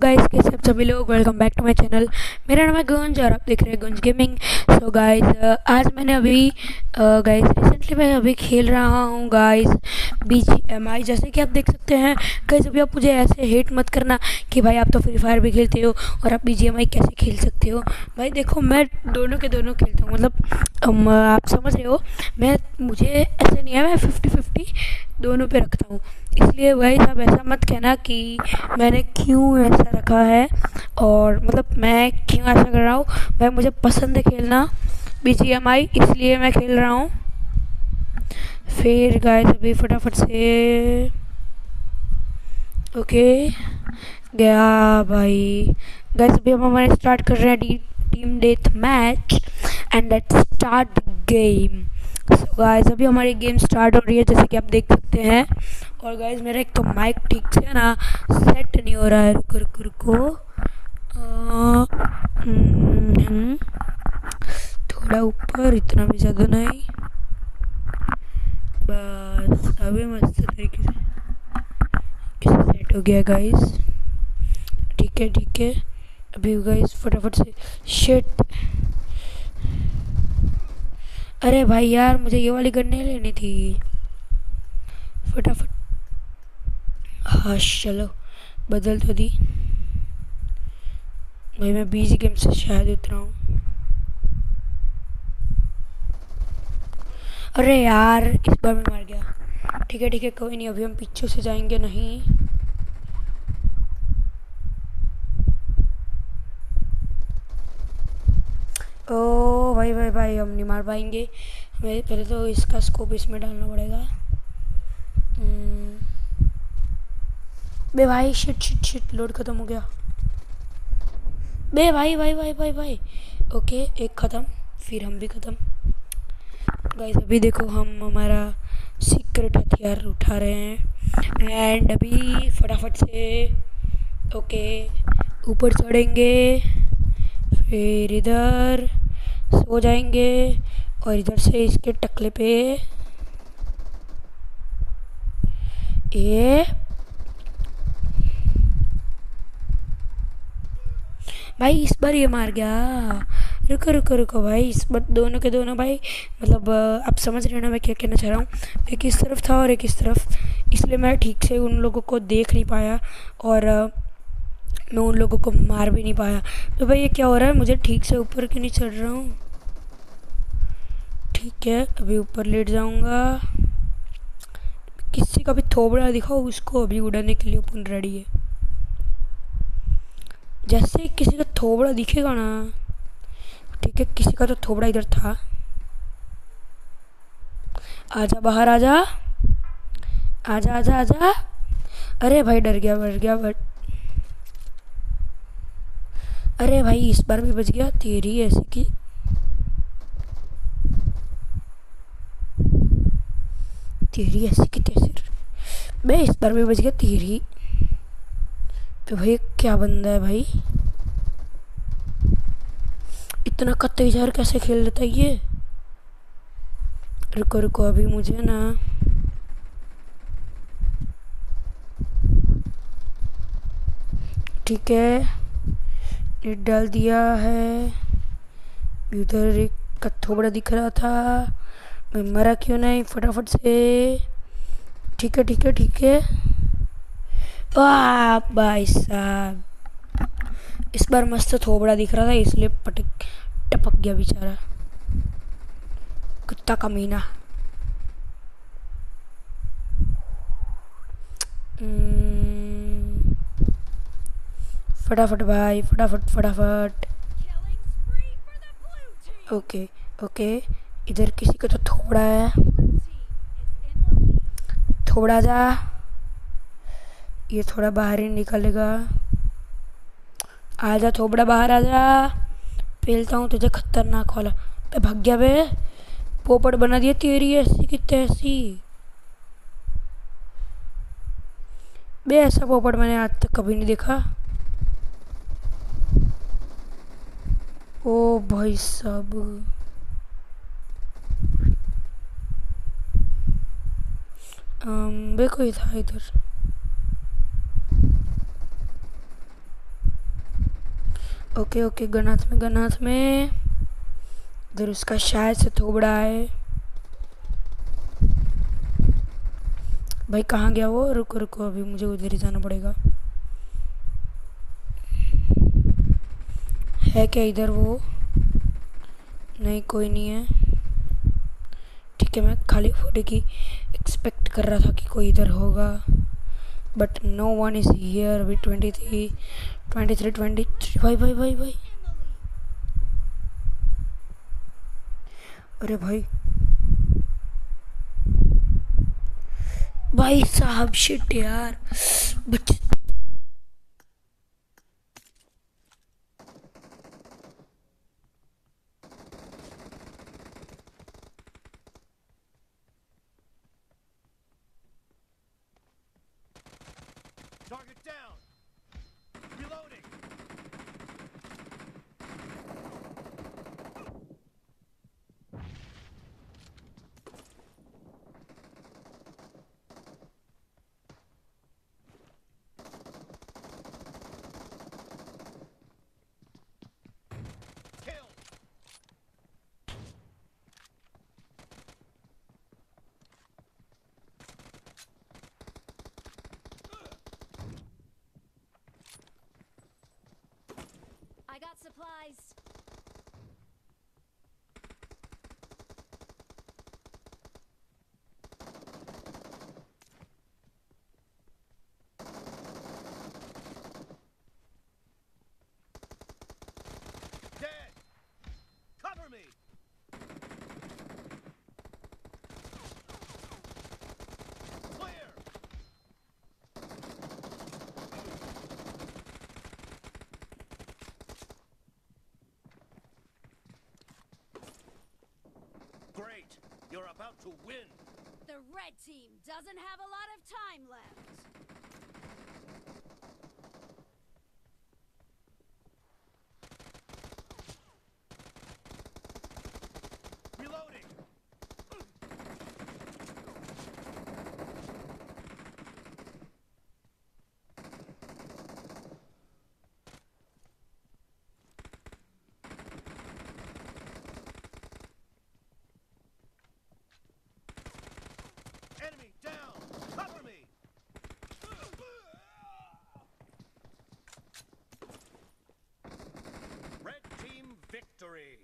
Guys, कैसे आप सभी लोग। Welcome back to my channel. मेरा नाम है गुंज और आप देख रहे हैं गुंज गेमिंग। सो गाइस, आज मैंने अभी गाइस रिसेंटली मैं अभी खेल रहा हूँ गाइस BGMI। जैसे कि आप देख सकते हैं गाइस, अभी आप मुझे ऐसे हेट मत करना कि भाई आप तो फ्री फायर भी खेलते हो और आप BGMI कैसे खेल सकते हो। भाई देखो, मैं दोनों के दोनों खेलता हूँ, मतलब आप समझ रहे हो। मुझे ऐसे नहीं है, मैं 50-50 दोनों पे रखता हूँ। इसलिए भाई साहब ऐसा मत कहना कि मैंने क्यों ऐसा रखा है और मतलब मैं क्यों ऐसा कर रहा हूँ। भाई मुझे पसंद है खेलना BGMI, इसलिए मैं खेल रहा हूँ। फिर गाइस अभी फटाफट से ओके गया भाई। गाइस अभी हम हमारे स्टार्ट कर रहे हैं team death match and let's start game. So guys अभी हमारी गेम स्टार्ट हो रही है, जैसे कि आप देख सकते हैं। और गाइस मेरा एक तो माइक ठीक से ना सेट नहीं हो रहा है। रुको रुको रुको, थोड़ा ऊपर, इतना भी ज़्यादा नहीं, बस अभी मस्त तरीके से सेट हो गया गाइस। ठीक है ठीक है, अभी गाइस फटाफट से शिट। अरे भाई यार, मुझे ये वाली गन नहीं लेनी थी। फटाफट, हाँ चलो बदल तो दी। भाई मैं बीजी गेम से शायद उतरा हूँ। अरे यार इस बार मैं मार गया। ठीक है कोई नहीं, अभी हम पीछे से जाएंगे नहीं। ओ भाई भाई भाई, हम नहीं मार पाएंगे। हमें पहले तो इसका स्कोप इसमें डालना पड़ेगा। बे भाई शिट शिट शिट, लोड खत्म हो गया। बे भाई भाई भाई भाई भाई, ओके एक ख़त्म, फिर हम भी ख़त्म। गाइस अभी देखो हम हमारा सीक्रेट हथियार उठा रहे हैं एंड अभी फटाफट से ओके ऊपर चढ़ेंगे, फिर इधर सो जाएंगे और इधर से इसके टकले पे ये भाई इस बार ये मार गया। रुको रुको रुको भाई, इस बार दोनों के दोनों भाई, मतलब आप समझ रहे हो ना मैं क्या कहना चाह रहा हूँ। एक इस तरफ था और एक इस तरफ, इसलिए मैं ठीक से उन लोगों को देख नहीं पाया और मैं उन लोगों को मार भी नहीं पाया। तो भाई ये क्या हो रहा है, मुझे ठीक से ऊपर क्यों नहीं चढ़ रहा हूँ। ठीक है अभी ऊपर लेट जाऊँगा। किसी का भी थोबड़ा दिखाओ, उसको अभी उड़ाने के लिए अपन रेडी है। जैसे किसी का थोबड़ा दिखेगा ना, ठीक है किसी का तो थोबड़ा इधर था। आजा बाहर, आजा आजा आजा आजा। अरे भाई डर गया बट अरे भाई इस बार भी बच गया। तेरी ऐसी की तैसी। मैं इस बार भी बच गया तेरी। तो भाई क्या बंदा है भाई, इतना कत्तेजार कैसे खेल लेता है ये। रुको रुको, अभी मुझे ना ठीक है नेट डाल दिया है। उधर एक कथोबड़ा दिख रहा था, मैं मरा क्यों नहीं फटाफट से। ठीक है ठीक है ठीक है। वाह भाई साहब, इस बार मस्त थोबड़ा दिख रहा था इसलिए टपक गया बेचारा, कुत्ता कमीना। फटाफट भाई फटाफट फटाफट। ओके ओके, इधर किसी का तो थोबड़ा है। थोड़ा जा, ये थोड़ा बाहर ही निकलेगा। आजा थोबड़ा बाहर आजा, पेलता हूँ तुझे खतरनाक वाला। पे भाग गया बे, पोपट बना दिया तेरी ऐसी की तैसी। बे ऐसा पोपट मैंने आज तक कभी नहीं देखा। ओ भाई साहब, बे कोई था इधर। ओके ओके, गन हाथ में। इधर उसका शायद से थोबड़ा है। भाई कहाँ गया वो? रुको रुको, अभी मुझे उधर ही जाना पड़ेगा। है क्या इधर वो? नहीं, कोई नहीं है। ठीक है, मैं खाली फोटो की एक्सपेक्ट कर रहा था कि कोई इधर होगा, but no one is here. अभी 23 भाई भाई भाई भाई। अरे भाई भाई साहब, शिट यार। बच Target down. Reloading. Kill. I got supplies. Dead. Cover me. Clear. Great. You're about to win. The red team doesn't have a lot of time left. Reloading. Enemy down. Cover me. Red team victory.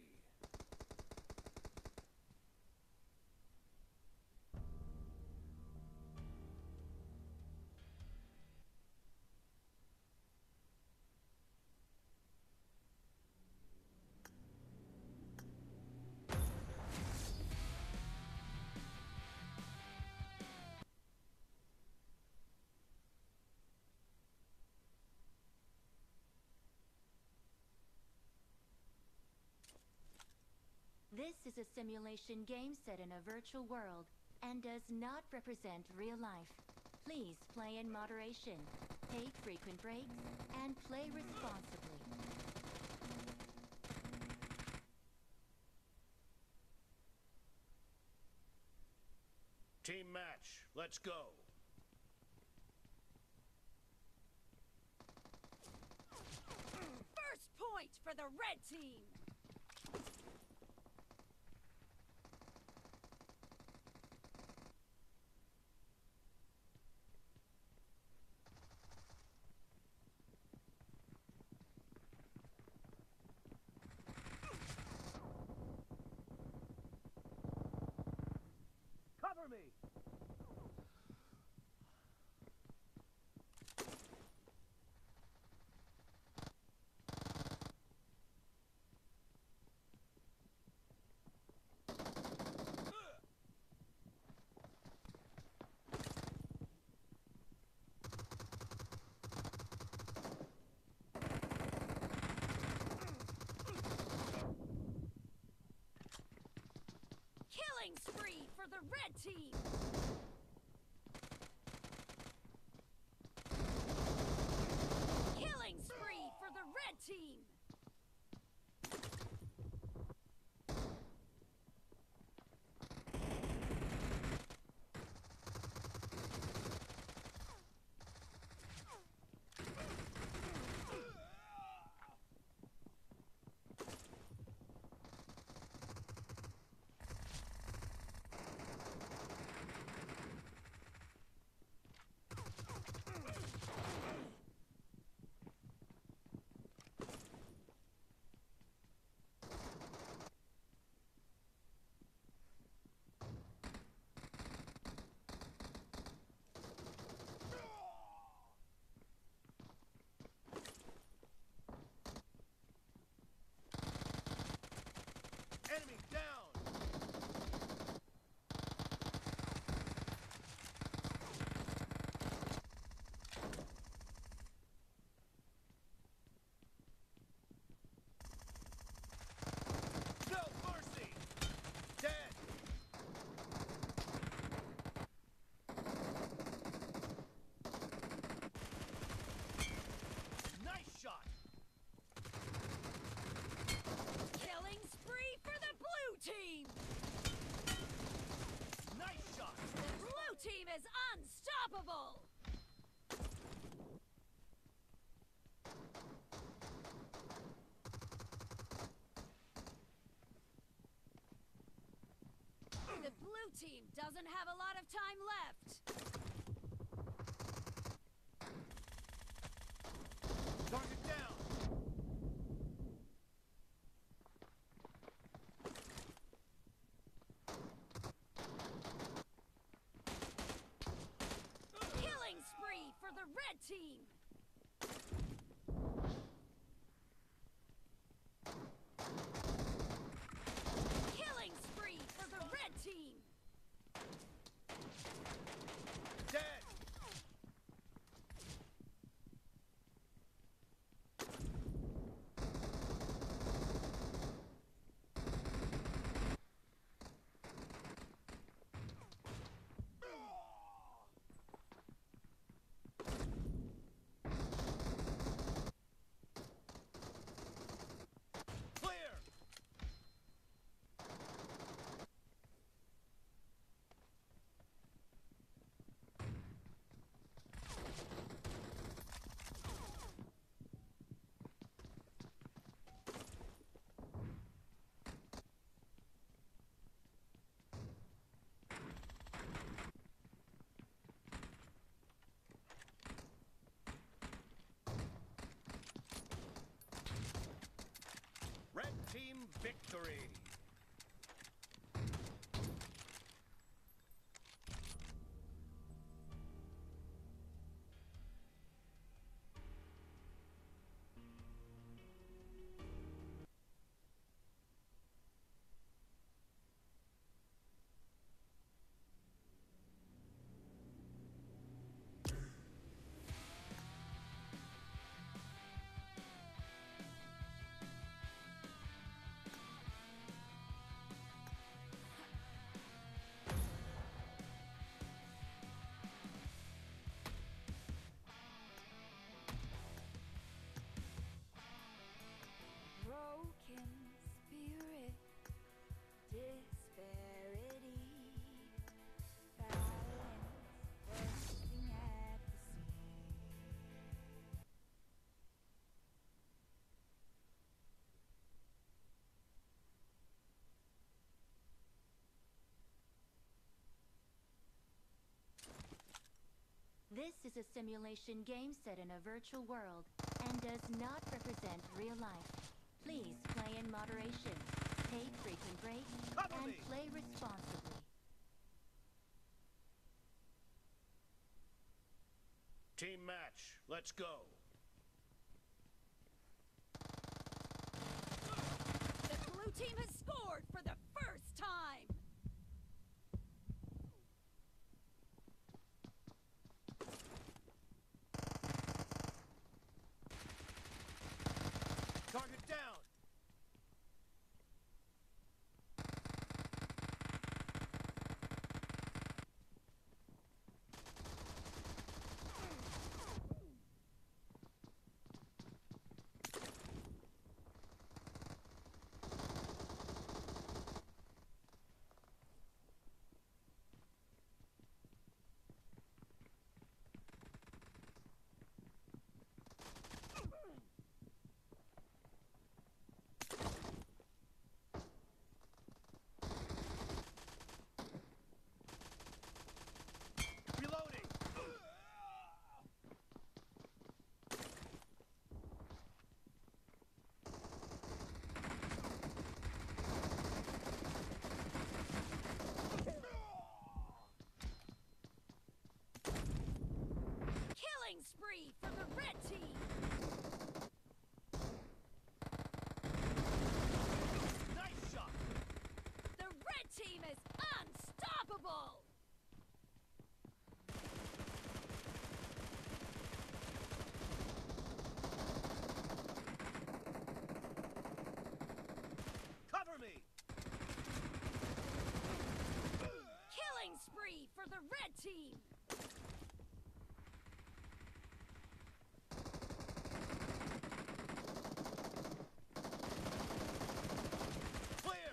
This is a simulation game set in a virtual world and does not represent real life. Please play in moderation, take frequent breaks, and play responsibly. Team match. Let's go. First point for the red team! Cover me. Killing spree for the red team! Killing spree for the red team! is unstoppable! The blue team doesn't have a lot of time left. Target down. Killing spree for the red team! Killing spree for the red team! Dead. Clear. Red team victory. Broken spirit, disparity, balance bursting at the seams. This is a simulation game set in a virtual world and does not represent real life. Please play in moderation, take frequent breaks, Cover and me. play responsibly. Team match. Let's go. The blue team has scored for the first time! Target down. Reloading. Killing spree for the red team! Nice shot. The red team is unstoppable! Cover me. Killing spree for the red team! Clear.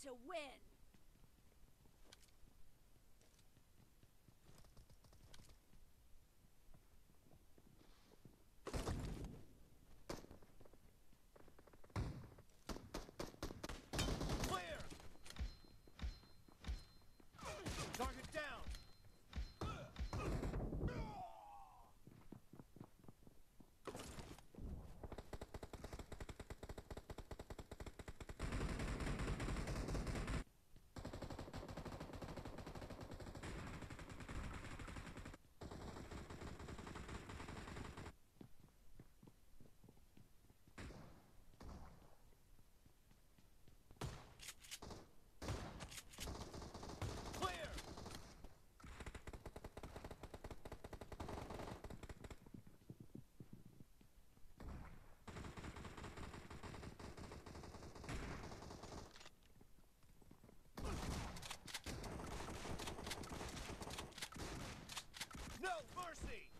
to win. Clear! Target down! Clear! No mercy!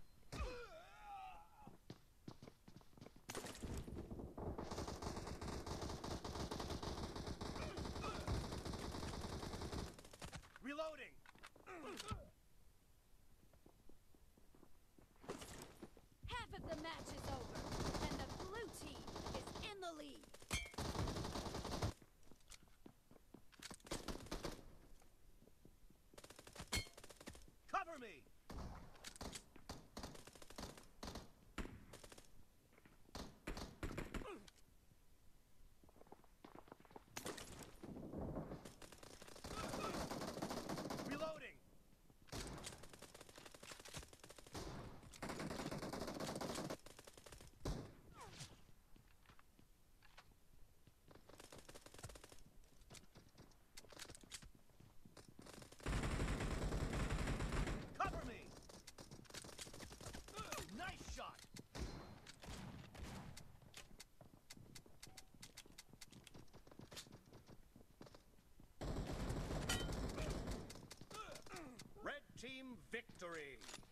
Reloading! Half of the match is over, and the blue team is in the lead. Cover me! Reloading! Cover me! Nice shot! Red team victory!